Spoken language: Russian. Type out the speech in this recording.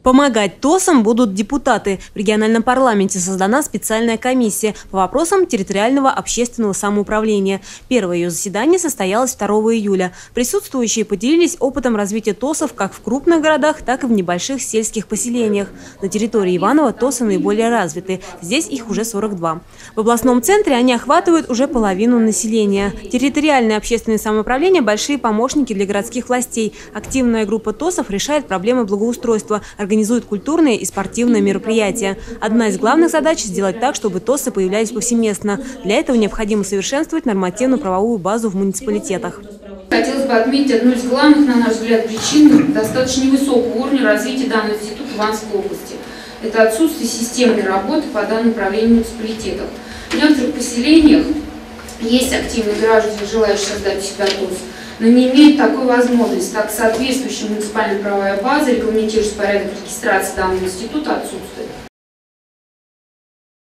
Помогать ТОСам будут депутаты. В региональном парламенте создана специальная комиссия по вопросам территориального общественного самоуправления. Первое ее заседание состоялось 2 июля. Присутствующие поделились опытом развития ТОСов как в крупных городах, так и в небольших сельских поселениях. На территории Иваново ТОСы наиболее развиты. Здесь их уже 42. В областном центре они охватывают уже половину населения. Территориальное общественное самоуправление – большие помощники для городских властей. Активная группа ТОСов решает проблемы благоустройства, организует культурные и спортивные мероприятия. Одна из главных задач – сделать так, чтобы ТОСы появлялись повсеместно. Для этого необходимо совершенствовать нормативно-правовую базу в муниципалитетах. Хотелось бы отметить одну из главных, на наш взгляд, причин достаточно невысокого уровня развития данного института в Ивановской области. Это отсутствие системной работы по данному управлению муниципалитетов. В некоторых поселениях есть активные граждане, желающие создать у себя ТОС, но не имеют такой возможности, так соответствующая муниципальная правовая база, регламентирующая порядок регистрации данного института, отсутствует.